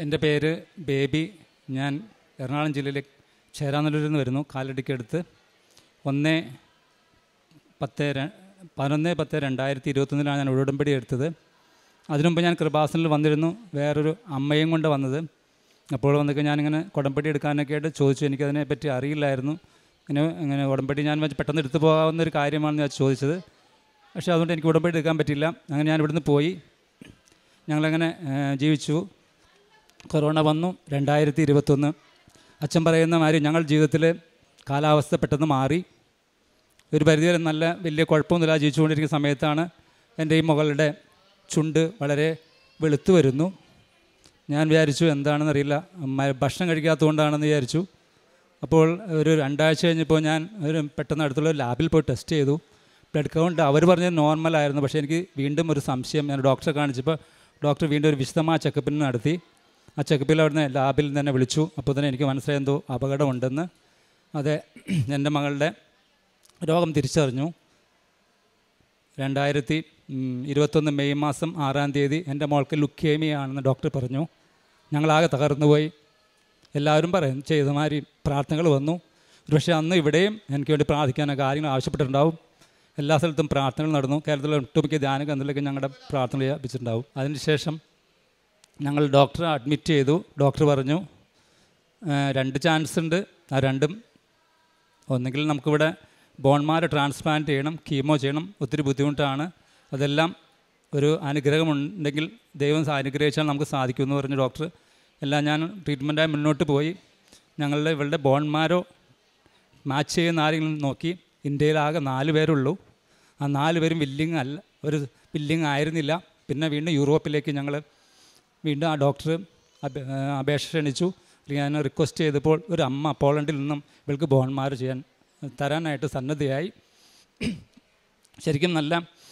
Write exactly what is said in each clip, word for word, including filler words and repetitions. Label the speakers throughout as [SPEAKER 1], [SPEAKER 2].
[SPEAKER 1] എൻ്റെ പേര് ബേബി. ഞാൻ എറണാകുളം ജില്ലയിലെ ചേരാനല്ലൂരിൽ നിന്ന് വരുന്നു. കാലടിക്കടുത്ത് ഒന്ന് പത്ത് പതിനൊന്ന് പത്ത് രണ്ടായിരത്തി ഇരുപത്തൊന്നിലാണ് ഞാൻ ഉടമ്പടി എടുത്തത്. അതിനുമുമ്പ് ഞാൻ കൃപാസനിൽ വന്നിരുന്നു, വേറൊരു അമ്മയും കൊണ്ട് വന്നത്. അപ്പോൾ വന്നൊക്കെ ഞാനിങ്ങനെ ഉടമ്പടി എടുക്കാനൊക്കെ ആയിട്ട് ചോദിച്ചു. എനിക്കതിനെപ്പറ്റി അറിയില്ലായിരുന്നു. ഇങ്ങനെ ഇങ്ങനെ ഉടമ്പടി ഞാൻ പെട്ടെന്ന് എടുത്തു പോകാവുന്നൊരു കാര്യമാണെന്ന് ഞാൻ ചോദിച്ചത്. പക്ഷേ അതുകൊണ്ട് എനിക്ക് ഉടമ്പടി എടുക്കാൻ പറ്റില്ല. അങ്ങനെ ഞാൻ ഇവിടുന്ന് പോയി. ഞങ്ങളങ്ങനെ ജീവിച്ചു. കൊറോണ വന്നു രണ്ടായിരത്തി ഇരുപത്തൊന്ന്. അച്ഛൻ പറയുന്ന മാതിരി ഞങ്ങൾ ജീവിതത്തിൽ കാലാവസ്ഥ പെട്ടെന്ന് മാറി. ഒരു പരിധിവരെ നല്ല വലിയ കുഴപ്പമൊന്നുമില്ല ജീവിച്ചുകൊണ്ടിരിക്കുന്ന സമയത്താണ് എൻ്റെ ഈ മുകളുടെ ചുണ്ട് വളരെ വെളുത്തു വരുന്നു. ഞാൻ വിചാരിച്ചു എന്താണെന്നറിയില്ല, ഭക്ഷണം കഴിക്കാത്തതുകൊണ്ടാണെന്ന് വിചാരിച്ചു. അപ്പോൾ ഒരു രണ്ടാഴ്ച കഴിഞ്ഞപ്പോൾ ഞാൻ ഒരു പെട്ടെന്ന് അടുത്തുള്ള ലാബിൽ പോയി ടെസ്റ്റ് ചെയ്തു. ബ്ലഡ് കൗണ്ട് അവർ പറഞ്ഞത് നോർമലായിരുന്നു. പക്ഷേ എനിക്ക് വീണ്ടും ഒരു സംശയം. ഞാൻ ഡോക്ടറെ കാണിച്ചപ്പോൾ ഡോക്ടർ വീണ്ടും ഒരു വിശദമായ ചെക്കപ്പിന് നടത്തി. ആ ചെക്കപ്പിൽ അവിടുന്ന് ലാബിൽ തന്നെ വിളിച്ചു. അപ്പോൾ തന്നെ എനിക്ക് മനസ്സിലായി എന്തോ അപകടമുണ്ടെന്ന്. അതെ, എൻ്റെ മകളുടെ രോഗം തിരിച്ചറിഞ്ഞു. രണ്ടായിരത്തി ഇരുപത്തൊന്ന് മെയ് മാസം ആറാം തീയതി എൻ്റെ മോൾക്ക് ലുക്കേമിയാണെന്ന് ഡോക്ടർ പറഞ്ഞു. ഞങ്ങളാകെ തകർന്നു പോയി. എല്ലാവരും പറയും ചെയ്ത മാതിരി പ്രാർത്ഥനകൾ വന്നു. പക്ഷേ അന്ന് ഇവിടെയും എനിക്ക് വേണ്ടി പ്രാർത്ഥിക്കാനൊക്കെ കാര്യങ്ങൾ ആവശ്യപ്പെട്ടിട്ടുണ്ടാവും. എല്ലാ സ്ഥലത്തും പ്രാർത്ഥനകൾ നടന്നു. കേരളത്തിലെ ഒട്ടുമിക്ക ധ്യാന കേന്ദ്രത്തിലേക്ക് ഞങ്ങളുടെ പ്രാർത്ഥന ലഭിച്ചിട്ടുണ്ടാവും. അതിനുശേഷം ഞങ്ങൾ ഡോക്ടറെ അഡ്മിറ്റ് ചെയ്തു. ഡോക്ടർ പറഞ്ഞു രണ്ട് ചാൻസ് ഉണ്ട്. ആ രണ്ടും ഒന്നെങ്കിൽ നമുക്കിവിടെ ബോൺമാരോ ട്രാൻസ്പ്ലാന്റ് ചെയ്യണം, കീമോ ചെയ്യണം, ഒത്തിരി ബുദ്ധിമുട്ടാണ്. അതെല്ലാം ഒരു അനുഗ്രഹമുണ്ടെങ്കിൽ ദൈവം അനുഗ്രഹിച്ചാൽ നമുക്ക് സാധിക്കുമെന്ന് പറഞ്ഞു ഡോക്ടർ. എല്ലാം ഞാൻ ട്രീറ്റ്മെൻറ്റായി മുന്നോട്ട് പോയി. ഞങ്ങളുടെ ഇവളുടെ ബോൺമാരോ മാച്ച് ചെയ്യുന്ന ആരെങ്കിലും നോക്കി. ഇന്ത്യയിലാകെ നാല് പേരുള്ളൂ. ആ നാല് പേരും വില്ലിങ് അല്ല, ഒരു വില്ലിങ് ആയിരുന്നില്ല. പിന്നെ വീണ്ടും യൂറോപ്പിലേക്ക് ഞങ്ങൾ വീണ്ടും ആ ഡോക്ടർ അപേക്ഷ ക്ഷണിച്ചു. ഞാൻ റിക്വസ്റ്റ് ചെയ്തപ്പോൾ ഒരു അമ്മ പോളണ്ടിൽ നിന്നും ഇവൾക്ക് ബോൺമാരോ ചെയ്യാൻ തരാനായിട്ട് സന്നദ്ധയായി. ശരിക്കും നല്ല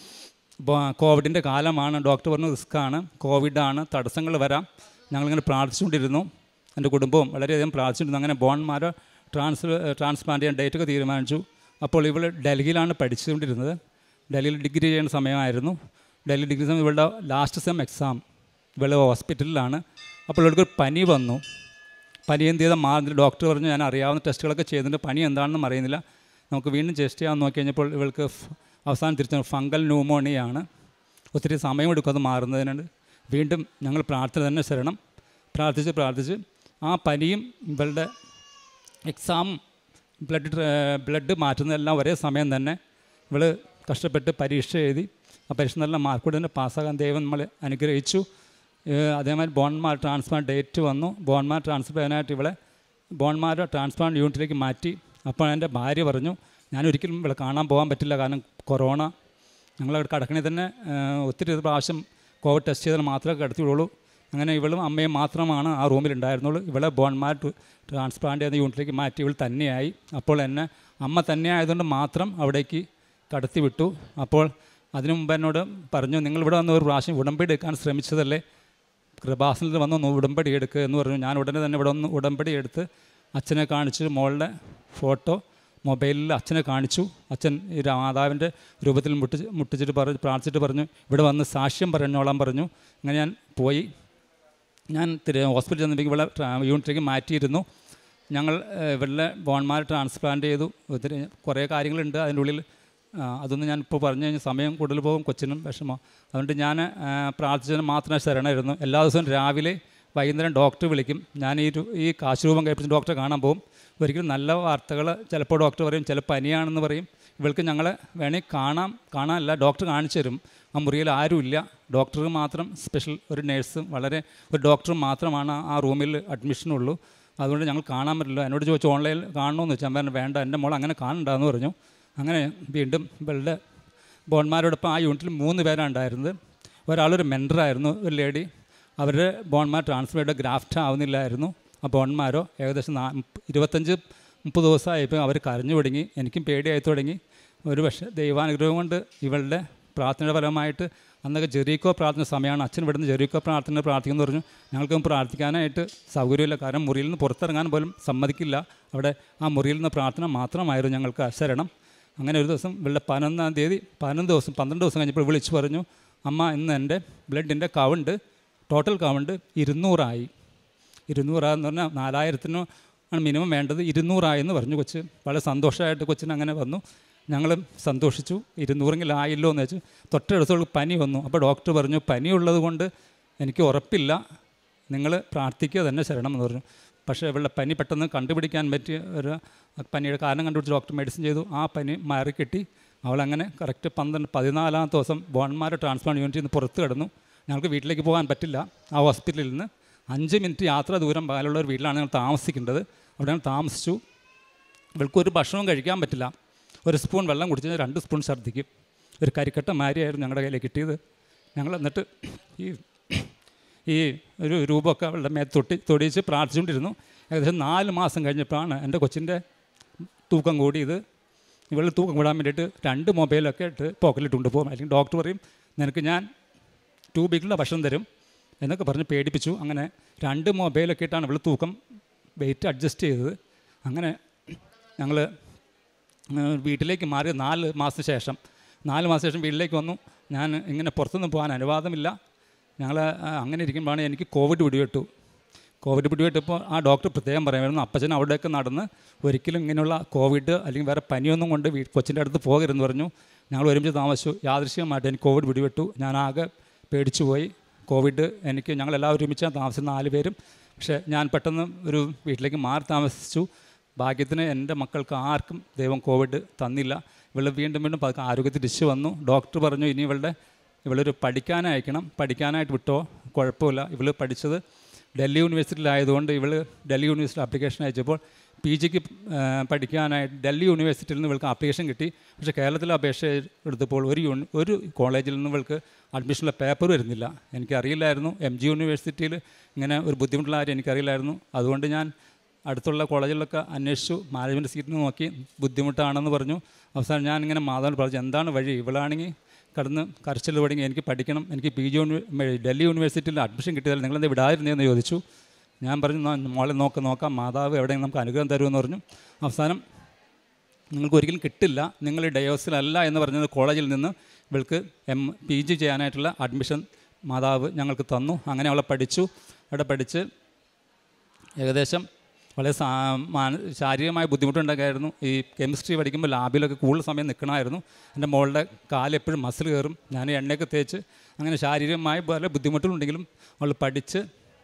[SPEAKER 1] കോവിഡിൻ്റെ കാലമാണ്. ഡോക്ടർ പറഞ്ഞു റിസ്ക്കാണ്, കോവിഡാണ്, തടസ്സങ്ങൾ വരാം. ഞങ്ങളിങ്ങനെ പ്രാർത്ഥിച്ചുകൊണ്ടിരുന്നു. എൻ്റെ കുടുംബവും വളരെയധികം പ്രാർത്ഥിച്ചിരുന്നു. അങ്ങനെ ബോൺമാരോ ട്രാൻസ് ട്രാൻസ്പ്ലാന്റ് ചെയ്യാൻ ഡേറ്റൊക്കെ തീരുമാനിച്ചു. അപ്പോൾ ഇവൾ ഡൽഹിയിലാണ് പഠിച്ചുകൊണ്ടിരുന്നത്. ഡൽഹിയിൽ ഡിഗ്രി ചെയ്യുന്ന സമയമായിരുന്നു. ഡൽഹി ഡിഗ്രി സമയം ഇവളുടെ ലാസ്റ്റ് സെം എക്സാം. ഇവൾ ഹോസ്പിറ്റലിലാണ്. അപ്പോൾ ഇവൾക്ക് പനി വന്നു. പനി എന്ത് ചെയ്താൽ മാറുന്നില്ല. ഡോക്ടർ പറഞ്ഞു ഞാൻ അറിയാവുന്ന ടെസ്റ്റുകളൊക്കെ ചെയ്തിട്ട് പനി എന്താണെന്നും അറിയുന്നില്ല, നമുക്ക് വീണ്ടും ടെസ്റ്റ് ചെയ്യാൻ നോക്കി കഴിഞ്ഞപ്പോൾ ഇവൾക്ക് അവസാനം തിരിച്ചു ഫംഗൽ ന്യൂമോണിയാണ്. ഒത്തിരി സമയമെടുക്കും അത് മാറുന്നതിനുണ്ട്. വീണ്ടും ഞങ്ങൾ പ്രാർത്ഥന തന്നെ ശരണം പ്രാർത്ഥിച്ച് പ്രാർത്ഥിച്ച് ആ പനിയും ഇവളുടെ എക്സാമും ബ്ലഡ് ബ്ലഡ് മാറ്റുന്നതെല്ലാം ഒരേ സമയം തന്നെ ഇവൾ കഷ്ടപ്പെട്ട് പരീക്ഷ എഴുതി. ആ പരീക്ഷ നല്ല മാർക്കോടെ തന്നെ പാസ്സാകാൻ ദൈവം നമ്മളെ അനുഗ്രഹിച്ചു. അതേമാതിരി ബോൺമാരോ ട്രാൻസ്പ്ലാന്റ് ഡേറ്റ് വന്നു. ബോൺമാരോ ട്രാൻസ്പ്ലാന്റായിട്ട് ഇവളെ ബോൺമാരോ ട്രാൻസ്പ്ലാന്റ് യൂണിറ്റിലേക്ക് മാറ്റി. അപ്പോൾ എൻ്റെ ഭാര്യ പറഞ്ഞു ഞാനൊരിക്കലും ഇവിടെ കാണാൻ പോകാൻ പറ്റില്ല, കാരണം കൊറോണ. ഞങ്ങളവിടെ കടക്കണേ തന്നെ ഒത്തിരി പ്രാവശ്യം കോവിഡ് ടെസ്റ്റ് ചെയ്താൽ മാത്രമേ കിടത്തിയുള്ളൂ. അങ്ങനെ ഇവളും അമ്മയും മാത്രമാണ് ആ റൂമിൽ ഉണ്ടായിരുന്നുള്ളൂ. ഇവളെ ബോൺമാരോ ട്രാൻസ്പ്ലാന്റ് ചെയ്യുന്ന യൂണിറ്റിലേക്ക് മാറ്റി ഇവൾ തന്നെയായി. അപ്പോൾ എന്നെ അമ്മ തന്നെ ആയതുകൊണ്ട് മാത്രം അവിടേക്ക് കടത്തി വിട്ടു. അപ്പോൾ അതിനു മുമ്പ് എന്നോട് പറഞ്ഞു നിങ്ങളിവിടെ വന്ന് ഒരു പ്രാവശ്യം ഉടമ്പടി എടുക്കാൻ ശ്രമിച്ചതല്ലേ, കൃപാസനത്തിൽ വന്നൊന്ന് ഉടമ്പടി എടുക്കുക എന്ന് പറഞ്ഞു. ഞാൻ ഉടനെ തന്നെ ഇവിടെ ഒന്ന് ഉടമ്പടി എടുത്ത് അച്ഛനെ കാണിച്ചു. മോളുടെ ഫോട്ടോ മൊബൈലിൽ അച്ഛനെ കാണിച്ചു. അച്ഛൻ ഈ മാതാവിൻ്റെ രൂപത്തിൽ മുട്ടിച്ച് മുട്ടിച്ചിട്ട് പറഞ്ഞു പ്രാർത്ഥിച്ചിട്ട് പറഞ്ഞു ഇവിടെ വന്ന് സാക്ഷ്യം പറഞ്ഞോളാൻ പറഞ്ഞു. അങ്ങനെ ഞാൻ പോയി. ഞാൻ ഹോസ്പിറ്റലിൽ ചെന്നപ്പോൾ ഇവിടെ യൂണിറ്റിലേക്ക് മാറ്റിയിരുന്നു. ഞങ്ങൾ ഇവിടെ ബോൺമാരോ ട്രാൻസ്പ്ലാന്റ് ചെയ്തു. ഒത്തിരി കുറേ കാര്യങ്ങളുണ്ട് അതിൻ്റെ ഉള്ളിൽ. അതൊന്നും ഞാൻ ഇപ്പോൾ പറഞ്ഞു കഴിഞ്ഞാൽ സമയം കൂടുതൽ പോകും, കൊച്ചിനും വിഷമം. അതുകൊണ്ട് ഞാൻ പ്രാർത്ഥിച്ചതിന് മാത്രമേ ശരണമായിരുന്നു. എല്ലാ ദിവസവും രാവിലെ വൈകുന്നേരം ഡോക്ടർ വിളിക്കും. ഞാൻ ഈ ഈ കാശുരൂപം കഴിപ്പിച്ച് ഡോക്ടറെ കാണാൻ പോകും. ഒരിക്കലും നല്ല വാർത്തകൾ ചിലപ്പോൾ ഡോക്ടർ പറയും, ചില പനിയാണെന്ന് പറയും. ഇവൾക്ക് ഞങ്ങളെ വേണമെങ്കിൽ കാണാം, കാണാനല്ല ഡോക്ടർ കാണിച്ചു തരും. ആ മുറിയിൽ ആരുമില്ല, ഡോക്ടർക്ക് മാത്രം, സ്പെഷ്യൽ ഒരു നേഴ്സും വളരെ ഒരു ഡോക്ടറും മാത്രമാണ് ആ റൂമിൽ അഡ്മിഷനുള്ളൂ. അതുകൊണ്ട് ഞങ്ങൾ കാണാൻ പറ്റില്ല. എന്നോട് ചോദിച്ചു ഓൺലൈനിൽ കാണണമെന്ന് വെച്ചാൽ പറഞ്ഞു വേണ്ട, എൻ്റെ മോൾ അങ്ങനെ കാണണ്ടെന്ന് പറഞ്ഞു. അങ്ങനെ വീണ്ടും ഇവളുടെ ബോൺമാരോടൊപ്പം ആ യൂണിറ്റിൽ മൂന്ന് പേരാണ് ഉണ്ടായിരുന്നത്. ഒരാളൊരു മെൻറ്ററായിരുന്നു, ഒരു ലേഡി. അവരുടെ ബോൺമാരോ ട്രാൻസ്പ്ലാന്റ് ഗ്രാഫ്റ്റ് ആവുന്നില്ലായിരുന്നു. ആ ബോൺമാരോ ഏകദേശം നാ ഇരുപത്തഞ്ച് മുപ്പത് ദിവസമായപ്പോൾ അവർ കരഞ്ഞു തുടങ്ങി. എനിക്കും പേടിയായി തുടങ്ങി. ഒരു പക്ഷേ ദൈവാനുഗ്രഹം കൊണ്ട് ഇവളുടെ പ്രാർത്ഥനയുടെ ഫലമായിട്ട് അന്നൊക്കെ ജെറീക്കോ പ്രാർത്ഥന സമയമാണ്. അച്ഛൻ ഇവിടുന്ന് ജെറീക്കോ പ്രാർത്ഥന പ്രാർത്ഥിക്കുമെന്ന് പറഞ്ഞു. ഞങ്ങൾക്ക് പ്രാർത്ഥിക്കാനായിട്ട് സൗകര്യമില്ല, കാരണം മുറിയിൽ നിന്ന് പുറത്തിറങ്ങാൻ പോലും സമ്മതിക്കില്ല. അവിടെ ആ മുറിയിൽ നിന്ന് പ്രാർത്ഥന മാത്രമായിരുന്നു ഞങ്ങൾക്ക് ശരണം. അങ്ങനെ ഒരു ദിവസം ഇവളുടെ പതിനൊന്നാം തീയതി പതിനൊന്ന് ദിവസം പന്ത്രണ്ട് ദിവസം കഴിഞ്ഞപ്പോൾ വിളിച്ചു പറഞ്ഞു അമ്മ ഇന്ന് എൻ്റെ ബ്ലഡിൻ്റെ കൗണ്ട് ടോട്ടൽ കൗണ്ട് ഇരുന്നൂറായി. ഇരുന്നൂറാന്ന് പറഞ്ഞാൽ നാലായിരത്തിനോ ആണ് മിനിമം വേണ്ടത്, ഇരുന്നൂറായെന്ന് പറഞ്ഞു കൊച്ച്. വളരെ സന്തോഷമായിട്ട് കൊച്ചിന് അങ്ങനെ വന്നു. ഞങ്ങൾ സന്തോഷിച്ചു. ഇരുന്നൂറെങ്കിലും ആയില്ലോ എന്ന് വെച്ച് തൊട്ടടുത്തുള്ള പനി വന്നു. അപ്പോൾ ഡോക്ടർ പറഞ്ഞു പനിയുള്ളത് കൊണ്ട് എനിക്ക് ഉറപ്പില്ല, നിങ്ങൾ പ്രാർത്ഥിക്കുക തന്നെ ശരണം എന്ന് പറഞ്ഞു. പക്ഷേ ഇവളുടെ പനി പെട്ടെന്ന് കണ്ടുപിടിക്കാൻ പറ്റിയ ഒരു പനിയുടെ കാരണം കണ്ടുപിടിച്ച് ഡോക്ടർ മെഡിസിൻ ചെയ്തു. ആ പനി മാറിക്കിട്ടി. അവളങ്ങനെ കറക്റ്റ് പന്ത്രണ്ട് പതിനാലാമത്തെ ദിവസം ബോൺമാരോ ട്രാൻസ്പ്ലാന്റ് യൂണിറ്റിൽ നിന്ന് പുറത്ത് കിടന്നു. ഞങ്ങൾക്ക് വീട്ടിലേക്ക് പോകാൻ പറ്റില്ല. ആ ഹോസ്പിറ്റലിൽ നിന്ന് അഞ്ച് മിനിറ്റ് യാത്ര ദൂരം പാലുള്ള ഒരു വീട്ടിലാണ് ഞങ്ങൾ താമസിക്കേണ്ടത്. അവിടെ ഞങ്ങൾ താമസിച്ചു. ഇവൾക്കൊരു ഭക്ഷണവും കഴിക്കാൻ പറ്റില്ല. ഒരു സ്പൂൺ വെള്ളം കുടിച്ച് രണ്ട് സ്പൂൺ ഛർദ്ദിക്കും. ഒരു കരിക്കട്ട മാരിയായിരുന്നു ഞങ്ങളുടെ കയ്യിൽ കിട്ടിയത്. ഞങ്ങൾ എന്നിട്ട് ഈ ഈ ഒരു രൂപമൊക്കെ അവളുടെ മേത്ത് തൊട്ടി തൊടിച്ച് പ്രാർത്ഥിച്ചുകൊണ്ടിരുന്നു. ഏകദേശം നാല് മാസം കഴിഞ്ഞപ്പോഴാണ് എൻ്റെ കൊച്ചിൻ്റെ തൂക്കം കൂടിയത്. ഇവൾ തൂക്കം കൂടാൻ വേണ്ടിയിട്ട് രണ്ട് മൊബൈലൊക്കെ ഇട്ട് പോക്കറ്റിലിട്ടുണ്ട് പോകും. അല്ലെങ്കിൽ ഡോക്ടർ പറയും നിനക്ക് ഞാൻ ടു വീക്കിലുള്ള ഭക്ഷണം തരും എന്നൊക്കെ പറഞ്ഞ് പേടിപ്പിച്ചു. അങ്ങനെ രണ്ട് മൊബൈലൊക്കെ ഇട്ടാണ് ഇവൾ തൂക്കം വെയിറ്റ് അഡ്ജസ്റ്റ് ചെയ്തത്. അങ്ങനെ ഞങ്ങൾ വീട്ടിലേക്ക് മാറി നാല് മാസത്തിന് ശേഷം നാല് മാസത്തിന് ശേഷം വീട്ടിലേക്ക് വന്നു. ഞാൻ ഇങ്ങനെ പുറത്തുനിന്ന് പോകാൻ അനുവാദമില്ല. ഞങ്ങൾ അങ്ങനെ ഇരിക്കുമ്പോഴാണ് എനിക്ക് കോവിഡ് പിടിപെട്ടു. കോവിഡ് പിടിപെട്ടപ്പോൾ ആ ഡോക്ടർ പ്രത്യേകം പറയുമായിരുന്നു അപ്പച്ചൻ അവിടെയൊക്കെ നടന്ന് ഒരിക്കലും ഇങ്ങനെയുള്ള കോവിഡ് അല്ലെങ്കിൽ വേറെ പനിയൊന്നും കൊണ്ട് വീ കൊച്ചിൻ്റെ അടുത്ത് പോകരുതെന്ന് പറഞ്ഞു. ഞങ്ങൾ ഒരുമിച്ച് താമസിച്ചു. യാദൃശ്ചികമായിട്ട് എനിക്ക് കോവിഡ് പിടിപെട്ടു. ഞാൻ ആകെ പേടിച്ചു പോയി. കോവിഡ് എനിക്ക് ഞങ്ങളെല്ലാവരും ഒരുമിച്ചാണ് താമസിച്ച നാല് പേരും. പക്ഷേ ഞാൻ പെട്ടെന്ന് ഒരു വീട്ടിലേക്ക് മാറി താമസിച്ചു. ഭാഗ്യത്തിന് എൻ്റെ മക്കൾക്ക് ആർക്കും ദൈവം കോവിഡ് തന്നില്ല. ഇവൾ വീണ്ടും വീണ്ടും പതുക്കെ ആരോഗ്യത്തിൽ തിരിച്ചു വന്നു. ഡോക്ടർ പറഞ്ഞു ഇനി ഇവളുടെ ഇവളൊരു പഠിക്കാനയക്കണം, പഠിക്കാനായിട്ട് വിട്ടോ കുഴപ്പമില്ല. ഇവൾ പഠിച്ചത് ഡൽഹി യൂണിവേഴ്സിറ്റിയിലായതുകൊണ്ട് ഇവൾ ഡൽഹി യൂണിവേഴ്സിറ്റി ആപ്ലിക്കേഷൻ അയച്ചപ്പോൾ പി ജിക്ക് പഠിക്കാനായിട്ട് ഡൽഹി യൂണിവേഴ്സിറ്റിയിൽ നിന്ന് ഇവൾക്ക് ആപ്ലിക്കേഷൻ കിട്ടി. പക്ഷേ കേരളത്തിൽ അപേക്ഷ എടുത്തപ്പോൾ ഒരു യൂണി ഒരു കോളേജിൽ നിന്ന് ഇവൾക്ക് അഡ്മിഷനുള്ള പേപ്പർ വരുന്നില്ല. എനിക്കറിയില്ലായിരുന്നു. എം ജി യൂണിവേഴ്സിറ്റിയിൽ ഇങ്ങനെ ഒരു ബുദ്ധിമുട്ടുള്ള കാര്യം എനിക്കറിയില്ലായിരുന്നു. അതുകൊണ്ട് ഞാൻ അടുത്തുള്ള കോളേജിലൊക്കെ അന്വേഷിച്ചു. മാനേജ്മെൻറ്റ് സീറ്റിന് നോക്കി ബുദ്ധിമുട്ടാണെന്ന് പറഞ്ഞു. അവസാനം ഞാൻ ഇങ്ങനെ മാതാവിന് പറഞ്ഞു എന്താണ് വഴി, ഇവളാണെങ്കിൽ കടന്ന് കരച്ചിൽ തുടങ്ങി എനിക്ക് പഠിക്കണം, എനിക്ക് പി ജി യൂണി ഡൽഹി യൂണിവേഴ്സിറ്റിയിൽ അഡ്മിഷൻ കിട്ടിയതല്ല, നിങ്ങളെന്താ വിടാതിരുന്നതെന്ന് ചോദിച്ചു. ഞാൻ പറഞ്ഞു മോളെ നോക്ക് നോക്കാം, മാതാവ് എവിടെയെങ്കിലും നമുക്ക് അനുഗ്രഹം തരുമെന്ന് പറഞ്ഞു. അവസാനം നിങ്ങൾക്ക് ഒരിക്കലും കിട്ടില്ല, നിങ്ങൾ ഡയോസിലല്ല എന്ന് പറഞ്ഞത് കോളേജിൽ നിന്ന് ഇവൾക്ക് എം പി ജി ചെയ്യാനായിട്ടുള്ള അഡ്മിഷൻ മാതാവ് ഞങ്ങൾക്ക് തന്നു. അങ്ങനെ അവളെ പഠിച്ചു. അവിടെ പഠിച്ച് ഏകദേശം വളരെ സാ മാന ശാരീരികമായ ബുദ്ധിമുട്ടുണ്ടായിരുന്നു. ഈ കെമിസ്ട്രി പഠിക്കുമ്പോൾ ലാബിലൊക്കെ കൂടുതൽ സമയം നിൽക്കണമായിരുന്നു. എൻ്റെ മോളുടെ കാലെപ്പോഴും മസിൽ കയറും. ഞാൻ എണ്ണയൊക്കെ തേച്ച് അങ്ങനെ ശാരീരികമായ പല ബുദ്ധിമുട്ടുകളുണ്ടെങ്കിലും അവൾ പഠിച്ച്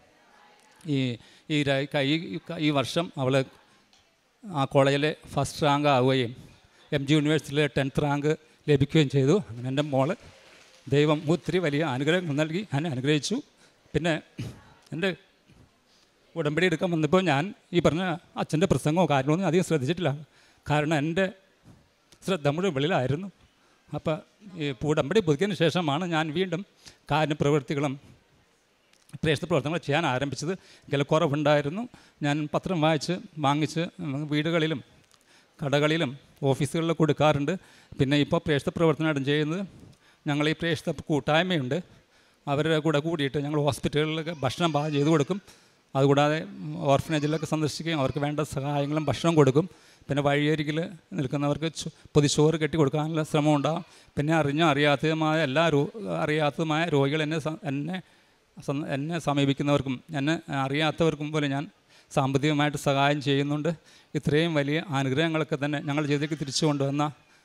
[SPEAKER 1] ഈ ഈ ഈ വർഷം അവൾ ആ കോളേജിലെ ഫസ്റ്റ് റാങ്ക് ആവുകയും എം ജി യൂണിവേഴ്സിറ്റിയിലെ ടെൻത്ത് റാങ്ക് ലഭിക്കുകയും ചെയ്തു. അങ്ങനെ എൻ്റെ മോൾ ദൈവം ഒത്തിരി വലിയ അനുഗ്രഹം നൽകി എന്നെ അനുഗ്രഹിച്ചു. പിന്നെ എൻ്റെ ഉടമ്പടി എടുക്കാൻ വന്നപ്പോൾ ഞാൻ ഈ പറഞ്ഞ അച്ഛൻ്റെ പ്രസംഗമോ കാര്യമൊന്നും അധികം ശ്രദ്ധിച്ചിട്ടില്ല. കാരണം എൻ്റെ ശ്രദ്ധ മുഴുവൻ വെളിയിലായിരുന്നു. അപ്പോൾ ഈ ഉടമ്പടി പുതുക്കിയതിന് ശേഷമാണ് ഞാൻ വീണ്ടും കാര്യപ്രവൃത്തികളും പ്രേക്ഷിത പ്രവർത്തനങ്ങൾ ചെയ്യാൻ ആരംഭിച്ചത്. എങ്കിലും കുറവുണ്ടായിരുന്നു. ഞാൻ പത്രം വായിച്ച് വാങ്ങിച്ച് വീടുകളിലും കടകളിലും ഓഫീസുകളിലും കൊടുക്കാറുണ്ട്. പിന്നെ ഇപ്പോൾ പ്രേക്ഷിത പ്രവർത്തനമായിട്ടും ചെയ്യുന്നത് ഞങ്ങൾ ഈ പ്രേക്ഷിത കൂട്ടായ്മയുണ്ട്, അവരുടെ കൂടെ കൂടിയിട്ട് ഞങ്ങൾ ഹോസ്പിറ്റലുകളിലൊക്കെ ഭക്ഷണം പാകം ചെയ്ത് കൊടുക്കും. അതുകൂടാതെ ഓർഫനേജിലൊക്കെ സന്ദർശിക്കുകയും അവർക്ക് വേണ്ട സഹായങ്ങളും ഭക്ഷണം കൊടുക്കും. പിന്നെ വഴിയരികിൽ നിൽക്കുന്നവർക്ക് പൊതിച്ചോറ് കെട്ടി കൊടുക്കാനുള്ള ശ്രമം ഉണ്ടാകും. പിന്നെ അറിഞ്ഞോ അറിയാത്തതുമായ എല്ലാ രോ അറിയാത്തതുമായ രോഗികൾ എന്നെ എന്നെ എന്നെ സമീപിക്കുന്നവർക്കും എന്നെ അറിയാത്തവർക്കും പോലെ ഞാൻ സാമ്പത്തികമായിട്ട് സഹായം ചെയ്യുന്നുണ്ട്. ഇത്രയും വലിയ അനുഗ്രഹങ്ങളൊക്കെ തന്നെ ഞങ്ങളുടെ ജീവിതത്തിലേക്ക് തിരിച്ചു കൊണ്ടുവന്ന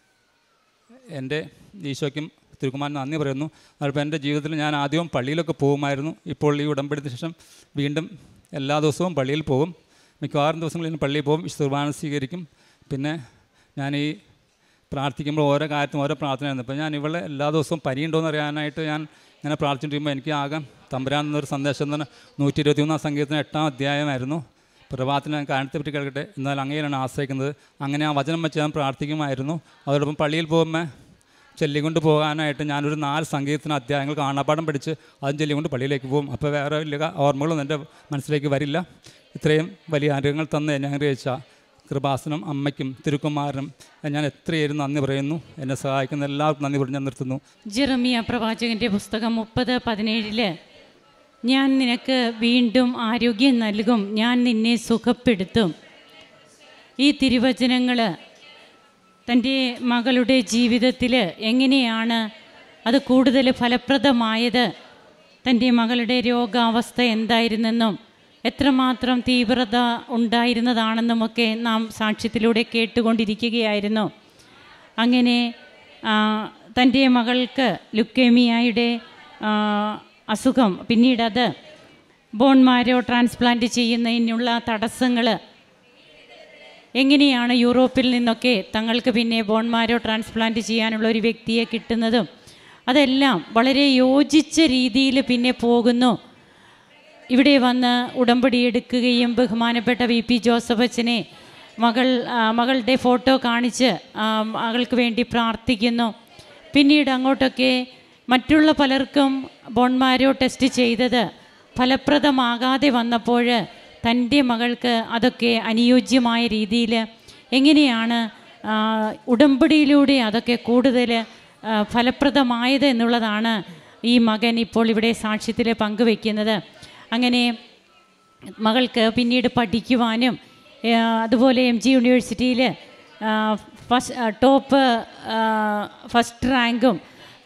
[SPEAKER 1] എൻ്റെ ഈശോയ്ക്കും തിരുക്കുമാരന് നന്ദി പറയുന്നു. അതിപ്പോൾ എൻ്റെ ജീവിതത്തിൽ ഞാൻ ആദ്യം പള്ളിയിലൊക്കെ പോകുമായിരുന്നു. ഇപ്പോൾ ഈ ഉടമ്പടിക്ക് ശേഷം വീണ്ടും എല്ലാ ദിവസവും പള്ളിയിൽ പോകും. മിക്കവാറും ദിവസങ്ങളിൽ പള്ളിയിൽ പോകും, കുർബാന സ്വീകരിക്കും. പിന്നെ ഞാൻ ഈ പ്രാർത്ഥിക്കുമ്പോൾ ഓരോ കാര്യത്തിനും ഓരോ പ്രാർത്ഥനയായിരുന്നു. ഇപ്പോൾ ഞാൻ ഇവളെ എല്ലാ ദിവസവും പനിയുണ്ടോയെന്ന് അറിയാനായിട്ട് ഞാൻ ഇങ്ങനെ പ്രാർത്ഥിച്ചിരിക്കുമ്പോൾ എനിക്ക് ആകെ തമ്പുരാൻ എന്നൊരു സന്ദേശം തന്നെ നൂറ്റി ഇരുപത്തി മൂന്നാം സംഗീതത്തിന് എട്ടാം അധ്യായമായിരുന്നു. പ്രഭാതത്തിന് ഞാൻ കാരണത്തെ പറ്റി കേൾക്കട്ടെ, എന്നാൽ അങ്ങനെയാണ് ആശ്രയിക്കുന്നത്. അങ്ങനെ ആ വചനം വെച്ച് ഞാൻ പ്രാർത്ഥിക്കുമായിരുന്നു. അതോടൊപ്പം പള്ളിയിൽ പോകുമ്പോൾ ചൊല്ലിക്കൊണ്ട് പോകാനായിട്ട് ഞാനൊരു നാല് സംഗീതത്തിന് അധ്യായങ്ങൾ കാണാപ്പാടം പഠിച്ച് അതും ചൊല്ലിക്കൊണ്ട് പള്ളിയിലേക്ക് പോകും. അപ്പോൾ വേറെ വലിയ ഓർമ്മകളൊന്നും എൻ്റെ മനസ്സിലേക്ക് വരില്ല. ഇത്രയും വലിയ അനുഗ്രഹങ്ങൾ തന്ന് എന്നെ അനുഗ്രഹിച്ച കൃപാസനം അമ്മയ്ക്കും തിരുക്കുമാരനും ഞാൻ എത്രയേരും നന്ദി പറയുന്നു. എന്നെ സഹായിക്കുന്ന എല്ലാവർക്കും നന്ദി പറഞ്ഞ് ഞാൻ നിർത്തുന്നു. ജെറമിയ പ്രവാചകൻ്റെ പുസ്തകം മുപ്പത് പതിനേഴില് ഞാൻ നിനക്ക് വീണ്ടും ആരോഗ്യം നൽകും, ഞാൻ നിന്നെ സുഖപ്പെടുത്തും. ഈ തിരുവചനങ്ങൾ തൻ്റെ മകളുടെ ജീവിതത്തിൽ എങ്ങനെയാണ് അത് കൂടുതൽ ഫലപ്രദമായത്, തൻ്റെ മകളുടെ രോഗാവസ്ഥ എന്തായിരുന്നെന്നും
[SPEAKER 2] എത്രമാത്രം തീവ്രത ഉണ്ടായിരുന്നതാണെന്നുമൊക്കെ നാം സാക്ഷ്യത്തിലൂടെ കേട്ടുകൊണ്ടിരിക്കുകയായിരുന്നു. അങ്ങനെ തൻ്റെ മകൾക്ക് ലുക്കേമിയയുടെ അസുഖം, പിന്നീടത് ബോൺ മാരോ ട്രാൻസ്പ്ലാന്റ് ചെയ്യുന്നതിനുള്ള തടസ്സങ്ങൾ, എങ്ങനെയാണ് യൂറോപ്പിൽ നിന്നൊക്കെ തങ്ങൾക്ക് പിന്നെ ബോൺ മാരോ ട്രാൻസ്പ്ലാന്റ് ചെയ്യാനുള്ള ഒരു വ്യക്തിയെ കിട്ടുന്നതും, അതെല്ലാം വളരെ യോജിച്ച രീതിയിൽ പിന്നെ പോകുന്നു. ഇവിടെ വന്ന് ഉടമ്പടി എടുക്കുകയും ബഹുമാനപ്പെട്ട വി പി ജോസഫ് അച്ഛനെ മകൾ മകളുടെ ഫോട്ടോ കാണിച്ച് മകൾക്ക് വേണ്ടി പ്രാർത്ഥിക്കുന്നു. പിന്നീട് അങ്ങോട്ടൊക്കെ മറ്റുള്ള പലർക്കും ബോൺമാരോ ടെസ്റ്റ് ചെയ്തത് ഫലപ്രദമാകാതെ വന്നപ്പോൾ തൻ്റെ മകൾക്ക് അതൊക്കെ അനുയോജ്യമായ രീതിയിൽ എങ്ങനെയാണ് ഉടമ്പടിയിലൂടെ അതൊക്കെ കൂടുതൽ ഫലപ്രദമായത് എന്നുള്ളതാണ് ഈ മകൻ ഇപ്പോൾ ഇവിടെ സാക്ഷ്യത്തിൽ പങ്കുവെക്കുന്നത്. അങ്ങനെ മകൾക്ക് പിന്നീട് പഠിക്കുവാനും അതുപോലെ എം ജി യൂണിവേഴ്സിറ്റിയിൽ ഫസ്റ്റ് ടോപ്പ് ഫസ്റ്റ് റാങ്കും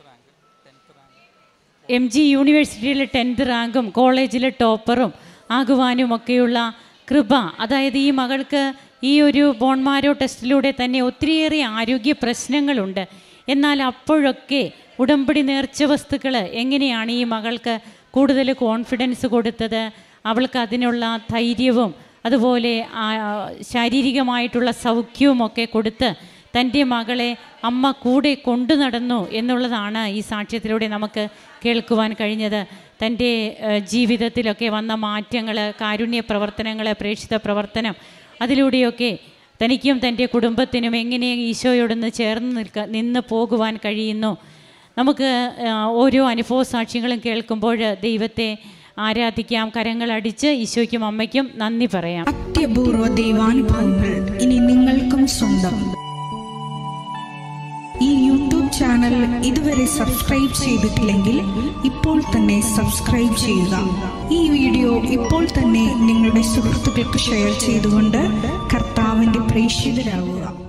[SPEAKER 2] എം ജി യൂണിവേഴ്സിറ്റിയിൽ ടെൻത്ത് റാങ്കും കോളേജിൽ ടോപ്പറും ആകുവാനുമൊക്കെയുള്ള കൃപ, അതായത് ഈ മകൾക്ക് ഈ ഒരു ബോൺമാരോ ടെസ്റ്റിലൂടെ തന്നെ ഒത്തിരിയേറെ ആരോഗ്യ പ്രശ്നങ്ങളുണ്ട്. എന്നാൽ അപ്പോഴൊക്കെ ഉടമ്പടി നേർച്ച വസ്തുക്കൾ എങ്ങനെയാണ് ഈ മകൾക്ക് കൂടുതൽ കോൺഫിഡൻസ് കൊടുത്തത്, അവൾക്ക് അതിനുള്ള ധൈര്യവും അതുപോലെ ശാരീരികമായിട്ടുള്ള സൗഖ്യവുമൊക്കെ കൊടുത്ത് തൻ്റെ മകളെ അമ്മ കൂടെ കൊണ്ടു നടന്നു എന്നുള്ളതാണ് ഈ സാക്ഷ്യത്തിലൂടെ നമുക്ക് കേൾക്കുവാൻ കഴിഞ്ഞത്. തൻ്റെ ജീവിതത്തിലൊക്കെ വന്ന മാറ്റങ്ങൾ, കാരുണ്യ പ്രവർത്തനങ്ങൾ, പ്രേക്ഷിത പ്രവർത്തനം, അതിലൂടെയൊക്കെ തനിക്കും തൻ്റെ കുടുംബത്തിനും എങ്ങനെ ഈശോയോടൊന്ന് ചേർന്ന് നിൽക്ക നിന്ന് പോകുവാൻ കഴിയുന്നു. നമുക്ക് ഓരോ അനുഭവ സാക്ഷ്യങ്ങളും കേൾക്കുമ്പോൾ ദൈവത്തെ ആരാധിക്കാം, കരങ്ങളടിച്ച് ഈശോയ്ക്കും അമ്മയ്ക്കും നന്ദി പറയാം.
[SPEAKER 3] അത്യപൂർവ ദൈവാനുഭവങ്ങൾ ഇനി നിങ്ങൾക്കും സ്വന്തം. ഈ യൂട്യൂബ് ചാനൽ ഇതുവരെ സബ്സ്ക്രൈബ് ചെയ്തിട്ടില്ലെങ്കിൽ ഇപ്പോൾ തന്നെ സബ്സ്ക്രൈബ് ചെയ്യുക. ഈ വീഡിയോ ഇപ്പോൾ തന്നെ നിങ്ങളുടെ സുഹൃത്തുക്കൾക്ക് ഷെയർ ചെയ്തുകൊണ്ട് കർത്താവിൻ്റെ പ്രേക്ഷിതരാകുക.